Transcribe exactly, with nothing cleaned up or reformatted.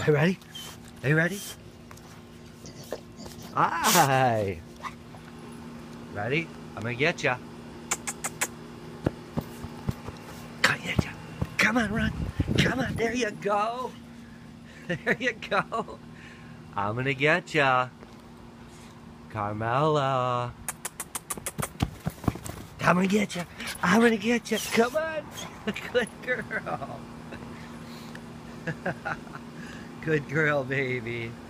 Are you ready? Are you ready? Hi. Ready? I'm gonna get ya. Come get ya. Come on, run. Come on, there you go. There you go. I'm gonna get ya. Carmela. I'm gonna get you. I'm gonna get you. Come on. Good girl. Good girl, baby.